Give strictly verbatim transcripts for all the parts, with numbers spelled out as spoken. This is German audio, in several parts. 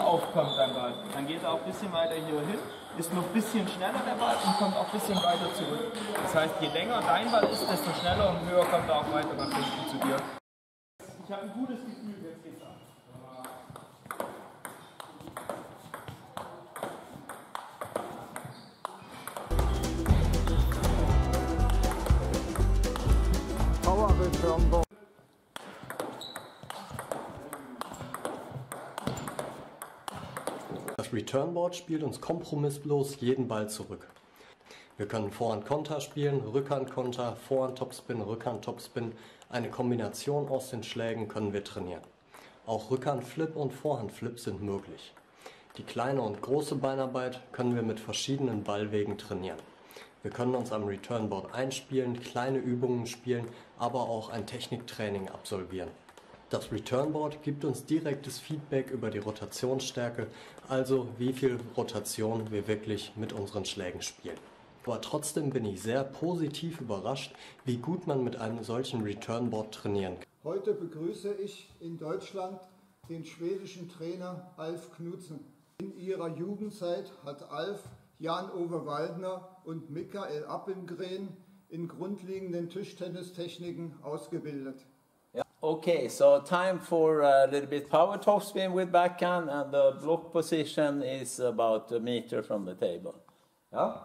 aufkommt dein Ball, dann geht er auch ein bisschen weiter hier hin, ist noch ein bisschen schneller der Ball und kommt auch ein bisschen weiter zurück. Das heißt, je länger dein Ball ist, desto schneller und höher kommt er auch weiter nach hinten zu dir. Ich habe ein gutes Gefühl, jetzt geht's ab. Power Return Ball. Das Returnboard spielt uns kompromisslos jeden Ball zurück. Wir können Vorhand-Konter spielen, Rückhand-Konter, Vorhand-Topspin, Rückhand-Topspin. Eine Kombination aus den Schlägen können wir trainieren. Auch Rückhand-Flip und Vorhand-Flip sind möglich. Die kleine und große Beinarbeit können wir mit verschiedenen Ballwegen trainieren. Wir können uns am Returnboard einspielen, kleine Übungen spielen, aber auch ein Techniktraining absolvieren. Das Returnboard gibt uns direktes Feedback über die Rotationsstärke, also wie viel Rotation wir wirklich mit unseren Schlägen spielen. Aber trotzdem bin ich sehr positiv überrascht, wie gut man mit einem solchen Returnboard trainieren kann. Heute begrüße ich in Deutschland den schwedischen Trainer Alf Knutzen. In ihrer Jugendzeit hat Alf Jan-Ove Waldner und Mikael Appelgren in grundlegenden Tischtennistechniken ausgebildet. Okay, so time for a little bit power topspin with backhand, and the block position is about a meter from the table. Yeah?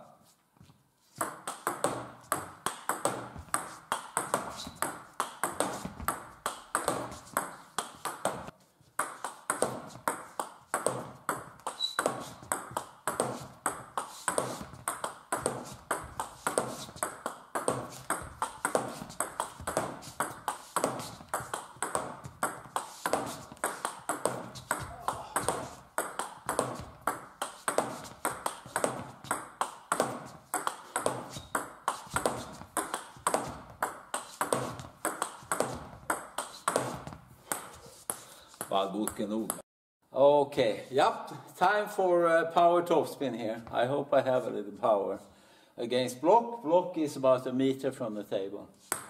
Var god genug. Okay, yep, time for uh, power topspin here. I hope I have a little power. Against block, block is about a meter from the table.